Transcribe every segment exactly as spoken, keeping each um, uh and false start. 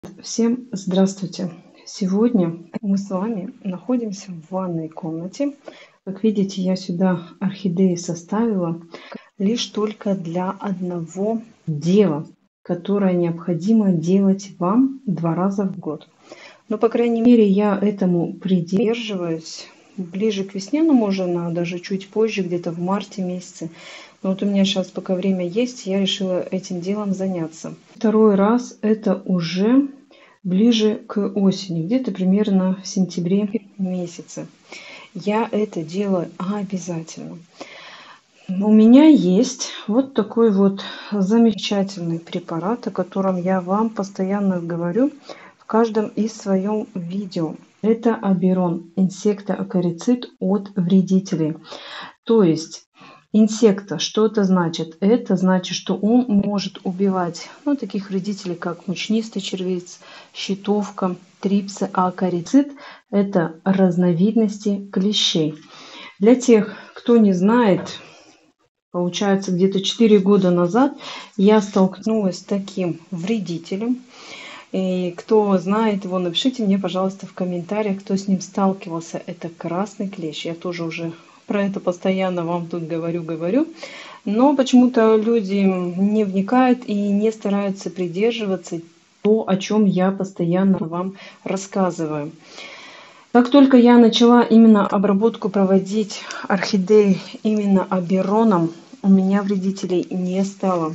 Всем здравствуйте! Сегодня мы с вами находимся в ванной комнате. Как видите, я сюда орхидеи составила лишь только для одного дела, которое необходимо делать вам два раза в год. Но, по крайней мере, я этому придерживаюсь. Ближе к весне, ну, можно даже чуть позже, где-то в марте месяце. Но вот у меня сейчас пока время есть, я решила этим делом заняться. Второй раз это уже ближе к осени, где-то примерно в сентябре месяце. Я это делаю обязательно. У меня есть вот такой вот замечательный препарат, о котором я вам постоянно говорю в каждом из своем видео. Это Аберон, инсектоакарицид от вредителей. То есть инсекта, что это значит? Это значит, что он может убивать ну, таких вредителей, как мучнистый червец, щитовка, трипсы, а акарицид – это разновидности клещей. Для тех, кто не знает, получается, где-то четыре года назад я столкнулась с таким вредителем. И кто знает его, напишите мне, пожалуйста, в комментариях, кто с ним сталкивался. Это красный клещ. Я тоже уже про это постоянно вам тут говорю, говорю. Но почему-то люди не вникают и не стараются придерживаться то, о чем я постоянно вам рассказываю. Как только я начала именно обработку проводить орхидеи именно абероном, у меня вредителей не стало.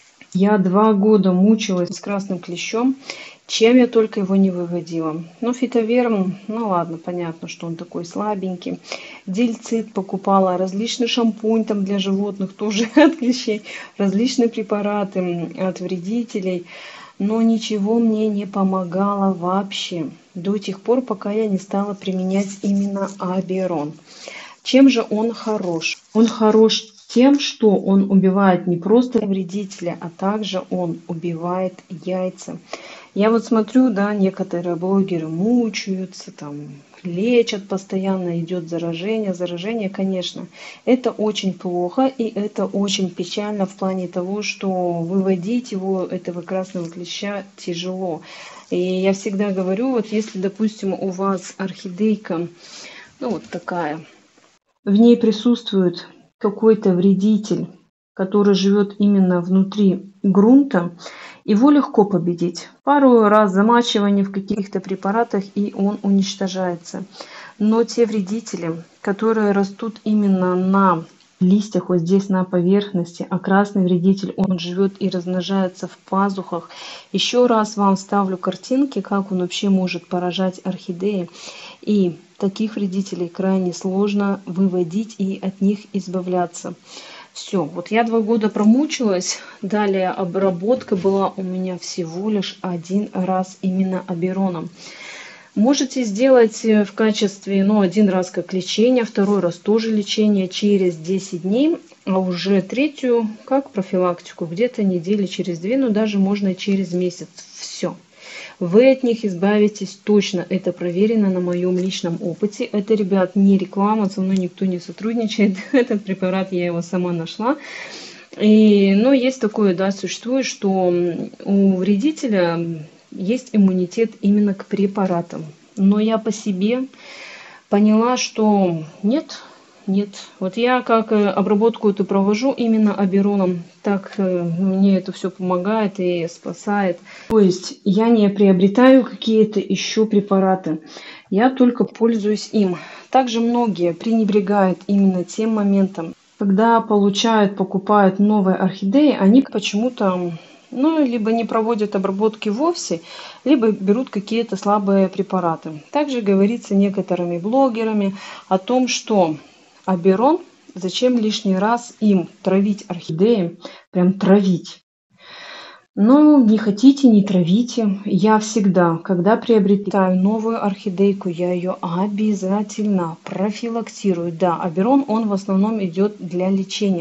Я два года мучилась с красным клещом, чем я только его не выводила. Ну, фитоверм, ну ладно, понятно, что он такой слабенький. Дельцит покупала, различный шампунь там для животных, тоже от клещей, различные препараты от вредителей. Но ничего мне не помогало вообще до тех пор, пока я не стала применять именно аберон. Чем же он хорош? Он хорош тем, что он убивает не просто вредителя, а также он убивает яйца. Я вот смотрю, да, некоторые блогеры мучаются, там, лечат постоянно, идет заражение. Заражение, конечно, это очень плохо и это очень печально в плане того, что выводить его, этого красного клеща, тяжело. И я всегда говорю, вот если, допустим, у вас орхидейка, ну вот такая, в ней присутствует какой-то вредитель, который живет именно внутри грунта, его легко победить. Пару раз замачивание в каких-то препаратах, и он уничтожается. Но те вредители, которые растут именно на листьях, вот здесь на поверхности, а красный вредитель, он живет и размножается в пазухах. Еще раз вам ставлю картинки, как он вообще может поражать орхидеи. И таких вредителей крайне сложно выводить и от них избавляться. Все, вот я два года промучилась, далее обработка была у меня всего лишь один раз именно абероном. Можете сделать в качестве, ну, один раз как лечение, второй раз тоже лечение через десять дней, а уже третью как профилактику где-то недели через две, но даже можно и через месяц. Все. Вы от них избавитесь точно, это проверено на моем личном опыте. Это, ребят, не реклама, со мной никто не сотрудничает. Этот препарат я его сама нашла. И, но есть такое, да, существует, что у вредителя есть иммунитет именно к препаратам. Но я по себе поняла, что нет, нет. Вот я как обработку эту провожу именно абероном, так мне это все помогает и спасает. То есть я не приобретаю какие-то еще препараты, я только пользуюсь им. Также многие пренебрегают именно тем моментом, когда получают, покупают новые орхидеи, они почему-то ну, либо не проводят обработки вовсе, либо берут какие-то слабые препараты. Также говорится некоторыми блогерами о том, что аберон, зачем лишний раз им травить орхидеи, прям травить. Но не хотите, не травите. Я всегда, когда приобретаю новую орхидейку, я ее обязательно профилактирую. Да, аберон, он в основном идет для лечения.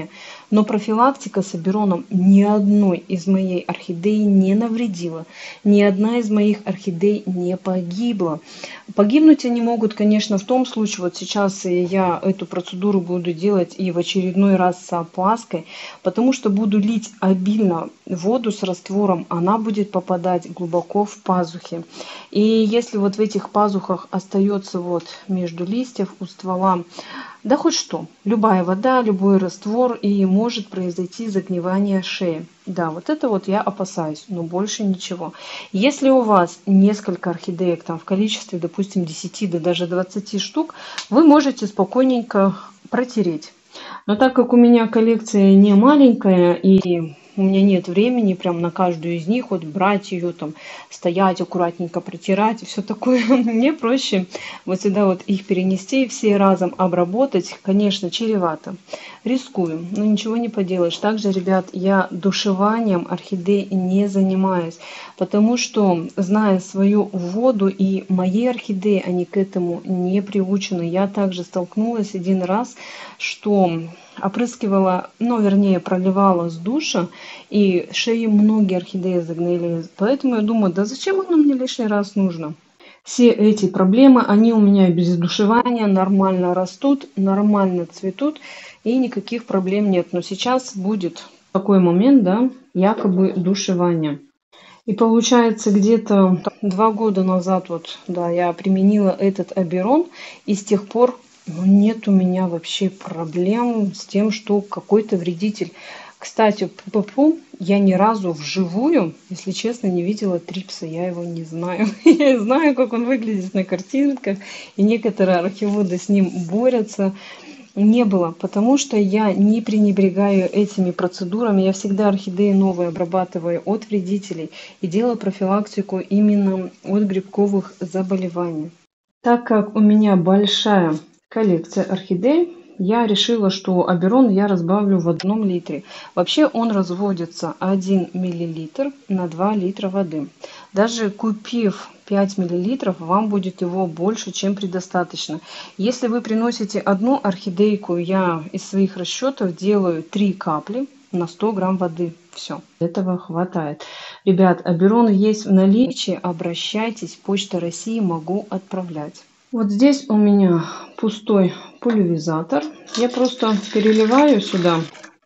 Но профилактика с абероном ни одной из моей орхидеи не навредила. Ни одна из моих орхидей не погибла. Погибнуть они могут, конечно, в том случае, вот сейчас я эту процедуру буду делать и в очередной раз с опаской, потому что буду лить обильно воду с раствором, она будет попадать глубоко в пазухи. И если вот в этих пазухах остается вот между листьев у ствола, да хоть что, любая вода, любой раствор, и может произойти загнивание шеи. Да, вот это вот я опасаюсь, но больше ничего. Если у вас несколько орхидеек там в количестве, допустим, десяти, да даже двадцати штук, вы можете спокойненько протереть. Но так как у меня коллекция не маленькая и у меня нет времени прям на каждую из них вот брать ее, там стоять аккуратненько протирать и все такое, мне проще вот сюда вот их перенести и все разом обработать. Конечно, чревато, рискую, но ничего не поделаешь. Также, ребят, я душеванием орхидей не занимаюсь, потому что, зная свою воду и мои орхидеи, они к этому не приучены. Я также столкнулась один раз, что опрыскивала, ну, вернее, проливала с душа, и шеи многие орхидеи загнили. Поэтому я думаю, да зачем оно мне лишний раз нужно? Все эти проблемы, они у меня без душевания нормально растут, нормально цветут, и никаких проблем нет. Но сейчас будет такой момент, да, якобы душевания. И получается, где-то два года назад вот, да, я применила этот аберон, и с тех пор ну, нет у меня вообще проблем с тем, что какой-то вредитель. Кстати, пу-пу-пу, я ни разу вживую, если честно, не видела трипса, я его не знаю. Я знаю, как он выглядит на картинках, и некоторые архиводы с ним борются. Не было, потому что я не пренебрегаю этими процедурами. Я всегда орхидеи новые обрабатываю от вредителей и делаю профилактику именно от грибковых заболеваний. Так как у меня большая коллекция орхидей, я решила, что аберон я разбавлю в одном литре. Вообще он разводится один миллилитр на два литра воды. Даже купив пять миллилитров, вам будет его больше, чем предостаточно. Если вы приносите одну орхидейку, я из своих расчетов делаю три капли на сто грамм воды. Все, этого хватает. Ребят, аберон есть в наличии, обращайтесь, Почта России, могу отправлять. Вот здесь у меня пустой пульверизатор. Я просто переливаю сюда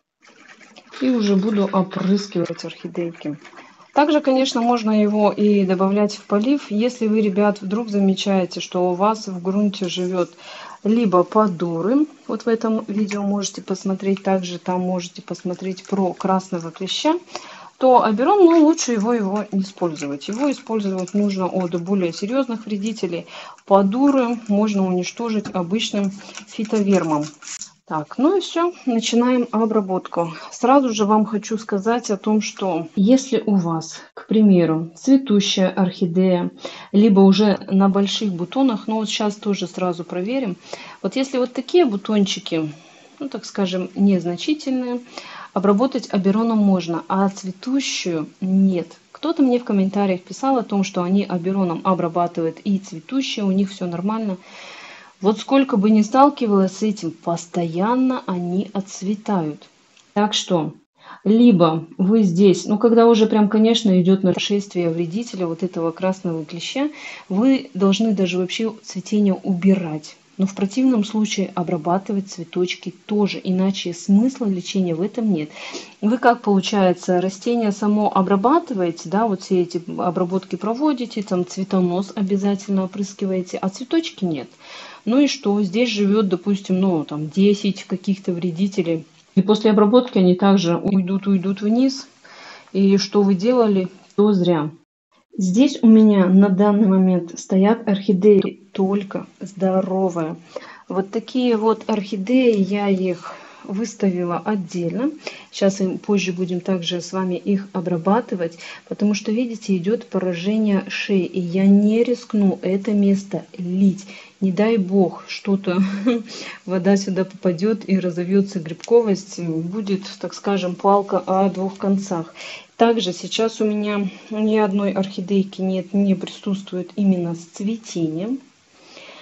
и уже буду опрыскивать орхидейки. Также, конечно, можно его и добавлять в полив, если вы, ребят, вдруг замечаете, что у вас в грунте живет либо подуры. Вот в этом видео можете посмотреть, также там можете посмотреть про красного клеща. То аберон, ну, лучше его, его не использовать. Его использовать нужно от более серьезных вредителей. Подуры можно уничтожить обычным фитовермом. Так, ну и все, начинаем обработку. Сразу же вам хочу сказать о том, что если у вас, к примеру, цветущая орхидея, либо уже на больших бутонах, ну вот сейчас тоже сразу проверим. Вот если вот такие бутончики, ну так скажем, незначительные, обработать абероном можно, а цветущую нет. Кто-то мне в комментариях писал о том, что они абероном обрабатывают и цветущие, у них все нормально. Вот сколько бы ни сталкивалась с этим, постоянно они отцветают. Так что, либо вы здесь, ну когда уже прям, конечно, идет нашествие вредителя, вот этого красного клеща, вы должны даже вообще цветение убирать. Но в противном случае обрабатывать цветочки тоже, иначе смысла лечения в этом нет. Вы как получается, растение само обрабатываете, да, вот все эти обработки проводите, там цветонос обязательно опрыскиваете, а цветочки нет. Ну и что, здесь живет, допустим, ну там десять каких-то вредителей, и после обработки они также уйдут, уйдут вниз, и что вы делали, то зря. Здесь у меня на данный момент стоят орхидеи только здоровые. Вот такие вот орхидеи, я их выставила отдельно. Сейчас мы позже будем также с вами их обрабатывать, потому что, видите, идет поражение шеи, и я не рискну это место лить. Не дай бог, что-то вода сюда попадет и разовьется грибковость, будет, так скажем, палка о двух концах. Также сейчас у меня ни одной орхидейки нет, не присутствует именно с цветением.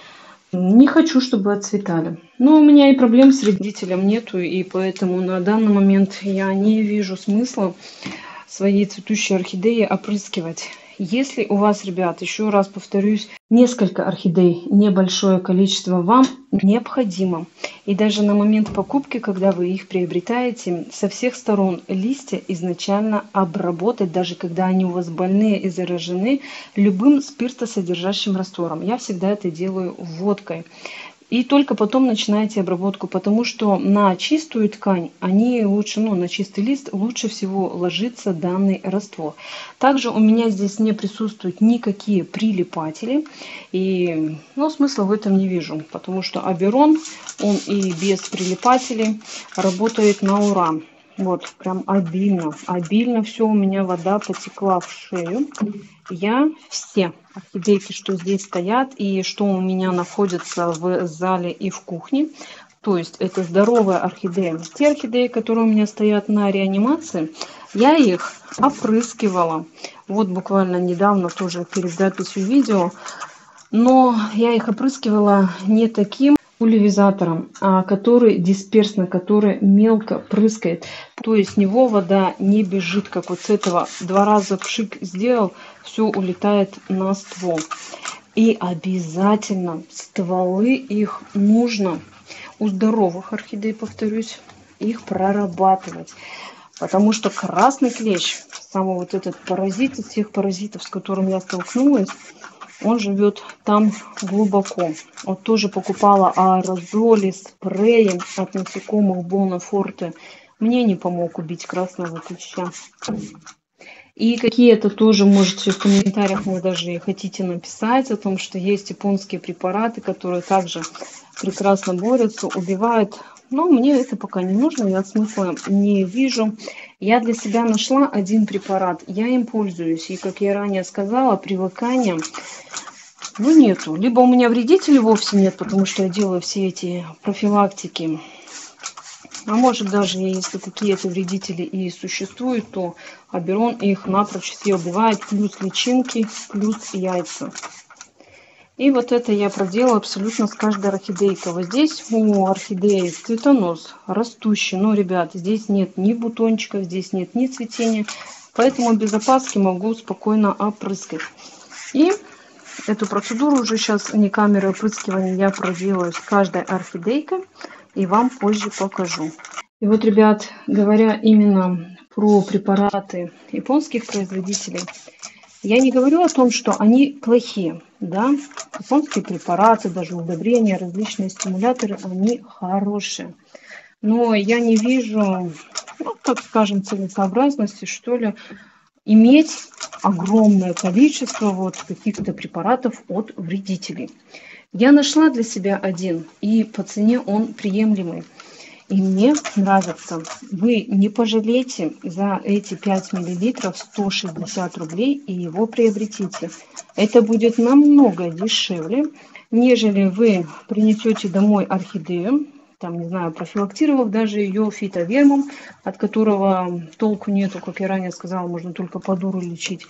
Не хочу, чтобы отцветали. Но у меня и проблем с вредителем нету, и поэтому на данный момент я не вижу смысла свои цветущие орхидеи опрыскивать. Если у вас, ребят, еще раз повторюсь, несколько орхидей, небольшое количество вам необходимо. И даже на момент покупки, когда вы их приобретаете, со всех сторон листья изначально обработать, даже когда они у вас больные и заражены, любым спиртосодержащим раствором. Я всегда это делаю водкой. И только потом начинаете обработку, потому что на чистую ткань, они лучше, ну, на чистый лист лучше всего ложится данный раствор. Также у меня здесь не присутствуют никакие прилипатели. И, ну, смысла в этом не вижу, потому что Аберон, он и без прилипателей работает на ура. Вот, прям обильно, обильно все у меня вода потекла в шею. Я все орхидейки, что здесь стоят и что у меня находится в зале и в кухне, то есть это здоровая орхидея. Те орхидеи, которые у меня стоят на реанимации, я их опрыскивала. Вот буквально недавно тоже перед записью видео. Но я их опрыскивала не таким пульверизатором, а который дисперсно, который мелко прыскает. То есть с него вода не бежит, как вот с этого. Два раза пшик сделал, все улетает на ствол. И обязательно стволы их нужно у здоровых орхидей, повторюсь, их прорабатывать. Потому что красный клещ, самый вот этот паразит из всех паразитов, с которым я столкнулась, он живет там глубоко. Вот тоже покупала аэрозоли, спреи от насекомых Бонафорте. Мне не помог убить красного клеща. И какие-то тоже можете в комментариях мне даже хотите написать о том, что есть японские препараты, которые также прекрасно борются, убивают. Но мне это пока не нужно, я смысла не вижу. Я для себя нашла один препарат, я им пользуюсь. И, как я ранее сказала, привыкание, ну, нету. Либо у меня вредителей вовсе нет, потому что я делаю все эти профилактики. А может даже, если какие-то вредители и существуют, то Аберон их напрочь все убивает, плюс личинки, плюс яйца. И вот это я проделала абсолютно с каждой орхидейкой. Вот здесь у орхидеи цветонос растущий. Но, ребят, здесь нет ни бутончиков, здесь нет ни цветения. Поэтому без опаски могу спокойно опрыскать. И эту процедуру уже сейчас не камерой опрыскивания я проделаю с каждой орхидейкой. И вам позже покажу. И вот, ребят, говоря именно про препараты японских производителей, я не говорю о том, что они плохие, да, японские препараты, даже удобрения, различные стимуляторы, они хорошие. Но я не вижу, ну, так скажем, целесообразности, что ли, иметь огромное количество вот каких-то препаратов от вредителей. Я нашла для себя один, и по цене он приемлемый. И мне нравится. Вы не пожалеете за эти пять миллилитров сто шестьдесят рублей и его приобретите. Это будет намного дешевле, нежели вы принесете домой орхидею, там, не знаю, профилактировав даже ее фитовермом, от которого толку нету, как я ранее сказала, можно только по дуру лечить.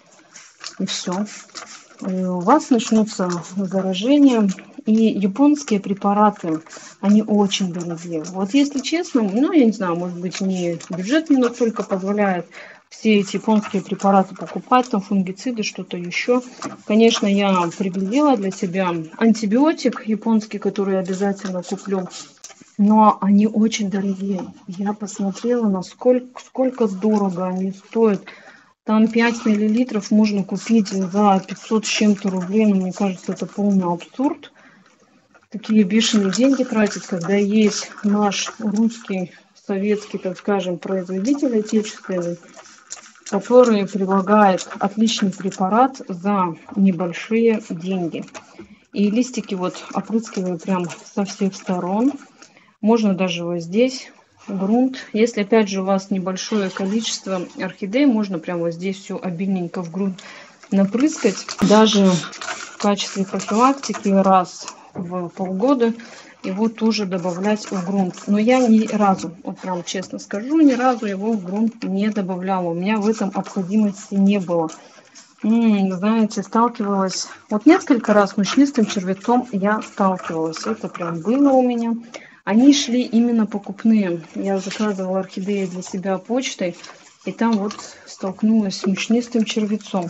И все. И у вас начнутся заражения. И японские препараты, они очень дорогие. Вот если честно, ну, я не знаю, может быть, мне бюджет не настолько позволяет все эти японские препараты покупать, там фунгициды, что-то еще. Конечно, я приглядела для себя антибиотик японский, который я обязательно куплю. Но они очень дорогие. Я посмотрела, насколько сколько дорого они стоят. Там пять миллилитров можно купить за пятьсот с чем-то рублей. Но мне кажется, это полный абсурд. Такие бешеные деньги тратить, когда есть наш русский, советский, так скажем, производитель отечественный, который предлагает отличный препарат за небольшие деньги. И листики вот опрыскиваю прям со всех сторон. Можно даже вот здесь грунт. Если опять же у вас небольшое количество орхидей, можно прямо вот здесь все обильненько в грунт напрыскать. Даже в качестве профилактики раз в полгода его тоже добавлять в грунт. Но я ни разу, вот прям честно скажу, ни разу его в грунт не добавляла. У меня в этом необходимости не было. М, знаете, сталкивалась, вот несколько раз с мучнистым червецом я сталкивалась. Это прям было у меня. Они шли именно покупные. Я заказывала орхидеи для себя почтой, и там вот столкнулась с мучнистым червецом.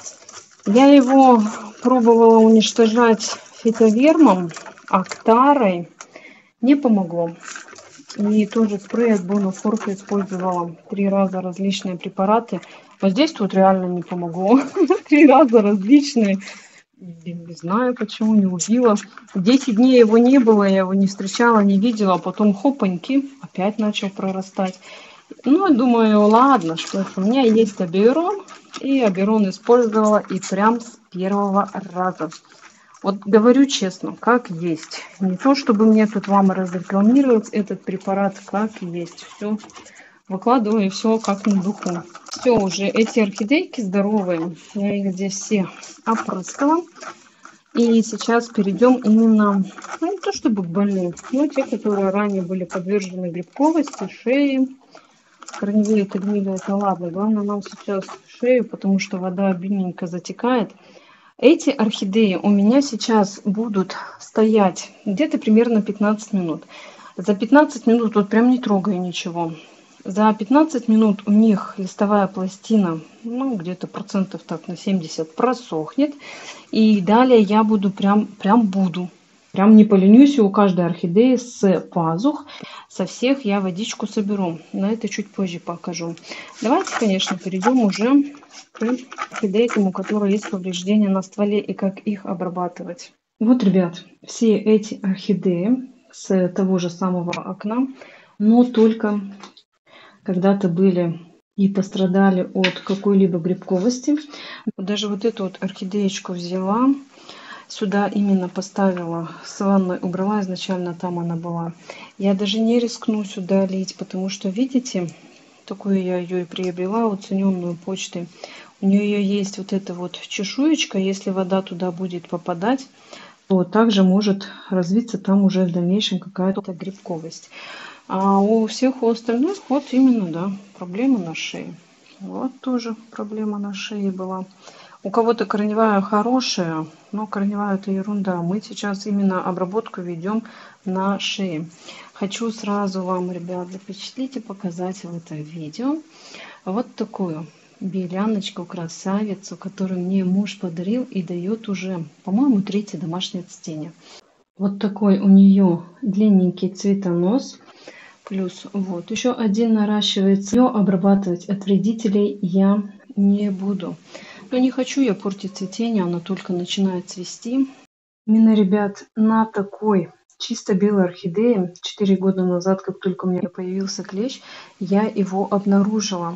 Я его пробовала уничтожать фитовермом, актарой. Не помогло. И тоже спрей от Бонофорта использовала три раза различные препараты. Но здесь тут реально не помогло. Три раза различные. Не знаю, почему не убила. Десять дней его не было, я его не встречала, не видела. А потом хопаньки, опять начал прорастать. Ну, я думаю, ладно, что это. У меня есть Аберон. И Аберон использовала и прям с первого раза. Вот говорю честно, как есть. Не то, чтобы мне тут вам разрекламировать этот препарат, как есть. Все выкладываю, все как на духу. Все уже, эти орхидейки здоровые. Я их здесь все опрыскала. И сейчас перейдем именно, ну не то чтобы к больным, но те, которые ранее были подвержены грибковости, шее. Корневые гнили, это ладно. Главное нам сейчас шею, потому что вода обильненько затекает. Эти орхидеи у меня сейчас будут стоять где-то примерно пятнадцать минут. За пятнадцать минут, вот прям не трогаю ничего. За пятнадцать минут у них листовая пластина, ну, где-то процентов так на семьдесят просохнет. И далее я буду прям, прям буду. Прям не поленюсь, и у каждой орхидеи с пазух, со всех я водичку соберу. На это чуть позже покажу. Давайте, конечно, перейдем уже к орхидейкам, у которых есть повреждения на стволе, и как их обрабатывать. Вот, ребят, все эти орхидеи с того же самого окна, но только когда-то были и пострадали от какой-либо грибковости. Даже вот эту вот орхидеечку взяла, сюда именно поставила, с ванной убрала, изначально там она была. Я даже не рискну сюда лить, потому что, видите, такую я ее и приобрела, уцененную почтой. У нее есть вот эта вот чешуечка, если вода туда будет попадать, то также может развиться там уже в дальнейшем какая-то грибковость. А у всех у остальных вот именно, да, проблема на шее. Вот тоже проблема на шее была. У кого-то корневая хорошая, но корневая это ерунда. Мы сейчас именно обработку ведем на шее. Хочу сразу вам, ребят, запечатлеть и показать в это видео вот такую беляночку, красавицу, которую мне муж подарил и дает уже, по-моему, третье домашнее цветение. Вот такой у нее длинненький цветонос. Плюс вот еще один наращивается. Ее обрабатывать от вредителей я не буду. Но не хочу я портить цветение, она только начинает цвести. Именно, ребят, на такой чисто белой орхидее четыре года назад, как только у меня появился клещ, я его обнаружила.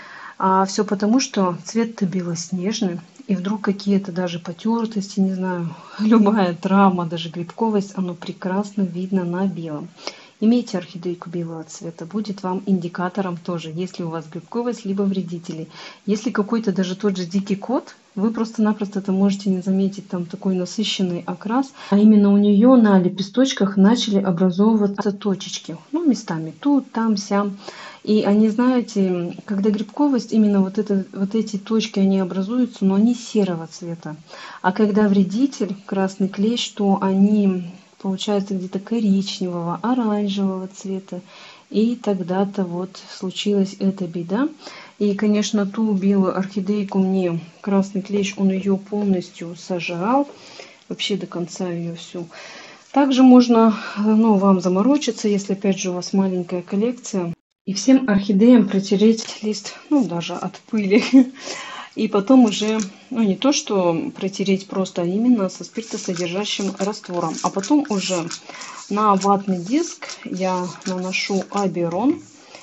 А все потому, что цвет-то белоснежный, и вдруг какие-то даже потертости, не знаю, любая травма, даже грибковость, оно прекрасно видно на белом. Имейте орхидейку белого цвета, будет вам индикатором тоже, если у вас грибковость, либо вредители. Если какой-то даже тот же дикий кот, вы просто-напросто это можете не заметить, там такой насыщенный окрас, а именно у нее на лепесточках начали образовываться точечки, ну местами тут, там, сям. И они, знаете, когда грибковость, именно вот, это, вот эти точки, они образуются, но они серого цвета. А когда вредитель, красный клещ, то они получается где-то коричневого, оранжевого цвета. И тогда-то вот случилась эта беда. И, конечно, ту белую орхидейку мне красный клещ, он ее полностью сожрал. Вообще до конца ее всю. Также можно, ну, вам заморочиться, если опять же у вас маленькая коллекция. И всем орхидеям протереть лист, ну, даже от пыли. И потом уже, ну, не то, что протереть просто, а именно со спиртосодержащим раствором. А потом уже на ватный диск я наношу Аберон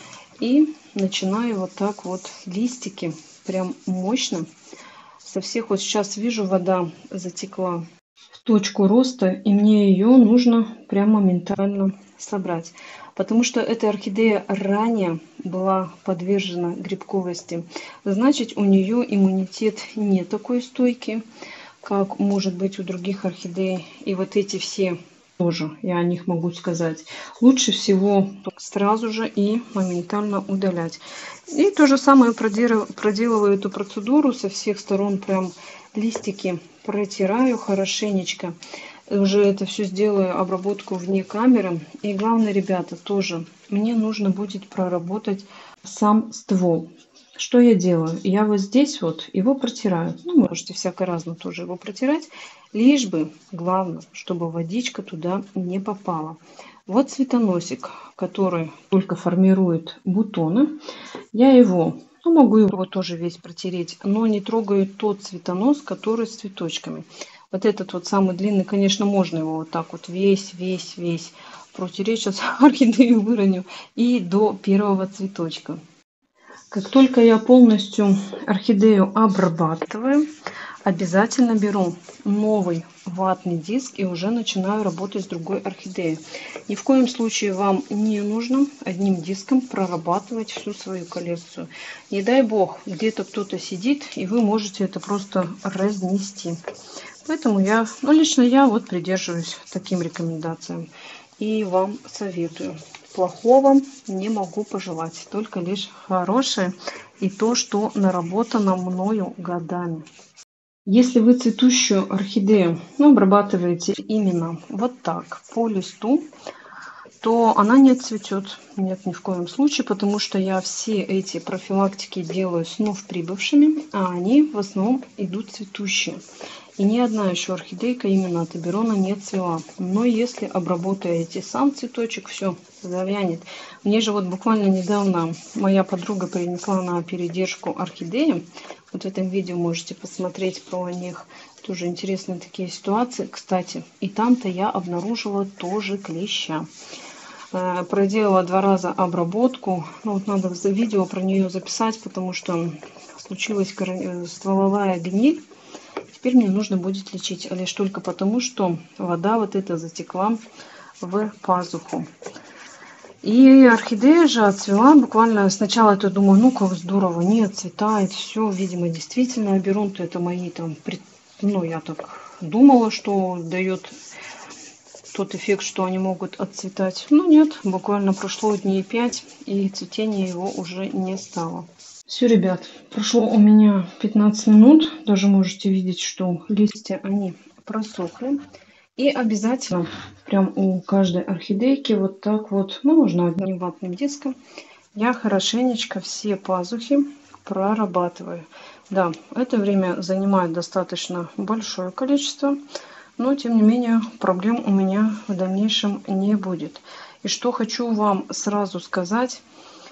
и начинаю вот так вот листики, прям мощно. Со всех, вот сейчас вижу, вода затекла в точку роста, и мне ее нужно прямо моментально собрать. Потому что эта орхидея ранее была подвержена грибковости. Значит, у нее иммунитет не такой стойкий, как может быть у других орхидей. И вот эти все тоже я о них могу сказать. Лучше всего сразу же и моментально удалять. И то же самое проделываю эту процедуру со всех сторон, прям листики протираю хорошенечко. Уже это все сделаю, обработку вне камеры. И главное, ребята, тоже мне нужно будет проработать сам ствол. Что я делаю? Я вот здесь вот его протираю. Ну, можете всяко-разно тоже его протирать. Лишь бы, главное, чтобы водичка туда не попала. Вот цветоносик, который только формирует бутоны. Я его, ну, могу его тоже весь протереть, но не трогаю тот цветонос, который с цветочками. Вот этот вот самый длинный, конечно, можно его вот так вот весь, весь, весь протереть. Сейчас орхидею выроню. И до первого цветочка. Как только я полностью орхидею обрабатываю, обязательно беру новый ватный диск и уже начинаю работать с другой орхидеей. Ни в коем случае вам не нужно одним диском прорабатывать всю свою коллекцию. Не дай бог, где-то кто-то сидит, и вы можете это просто разнести. Поэтому я, ну лично я вот придерживаюсь таким рекомендациям. И вам советую. Плохого не могу пожелать, только лишь хорошее и то, что наработано мною годами. Если вы цветущую орхидею, ну, обрабатываете именно вот так по листу, то она не отцветет. Нет, ни в коем случае, потому что я все эти профилактики делаю с вновь прибывшими, а они в основном идут цветущие. И ни одна еще орхидейка именно от Аберона не цвела. Но если обработаете сам цветочек, все, завянет. Мне же вот буквально недавно моя подруга принесла на передержку орхидеи. Вот в этом видео можете посмотреть про них. Тоже интересные такие ситуации. Кстати, и там-то я обнаружила тоже клеща. Проделала два раза обработку. Ну, вот надо видео про нее записать, потому что случилась стволовая гниль. Теперь мне нужно будет лечить, а лишь только потому, что вода вот эта затекла в пазуху. И орхидея же отцвела буквально. Сначала я думаю, ну как здорово, не отцветает, все, видимо, действительно Аберон-то это мои там, ну я так думала, что дает тот эффект, что они могут отцветать. Но нет, буквально прошло дней пять, и цветения его уже не стало. Все, ребят, прошло у меня пятнадцать минут. Даже можете видеть, что листья, они просохли. И обязательно, прям у каждой орхидейки, вот так вот, ну, можно одним ватным диском, я хорошенечко все пазухи прорабатываю. Да, это время занимает достаточно большое количество, но, тем не менее, проблем у меня в дальнейшем не будет. И что хочу вам сразу сказать.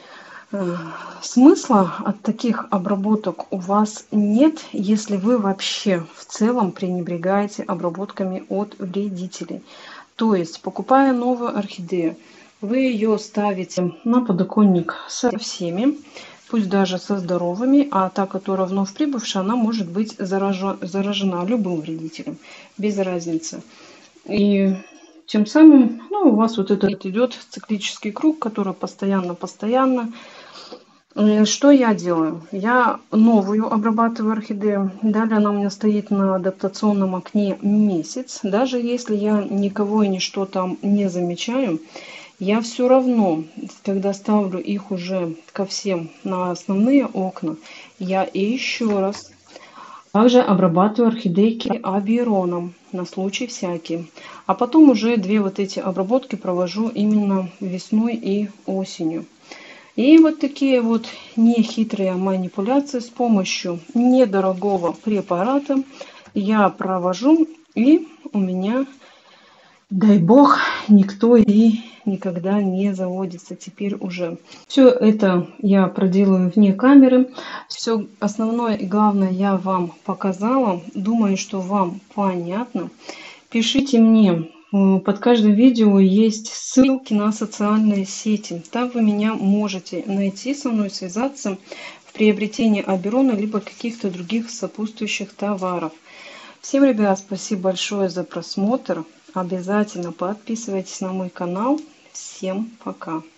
Смысла от таких обработок у вас нет, если вы вообще в целом пренебрегаете обработками от вредителей. То есть, покупая новую орхидею, вы ее ставите на подоконник со всеми, пусть даже со здоровыми, а та, которая вновь прибывшая, она может быть заражена, заражена любым вредителем, без разницы. И тем самым, ну, у вас вот этот идет циклический круг, который постоянно-постоянно. Что я делаю? Я новую обрабатываю орхидею. Далее она у меня стоит на адаптационном окне месяц. Даже если я никого и ничто там не замечаю, я все равно, когда ставлю их уже ко всем на основные окна, я и еще раз также обрабатываю орхидейки Абероном на случай всякий. А потом уже две вот эти обработки провожу именно весной и осенью. И вот такие вот нехитрые манипуляции с помощью недорогого препарата я провожу, и у меня, дай бог, никто и никогда не заводится теперь уже. Все это я проделаю вне камеры. Все основное и главное я вам показала. Думаю, что вам понятно. Пишите мне. Под каждым видео есть ссылки на социальные сети. Там вы меня можете найти, со мной связаться в приобретении Аберона, либо каких-то других сопутствующих товаров. Всем, ребят, спасибо большое за просмотр. Обязательно подписывайтесь на мой канал. Всем пока!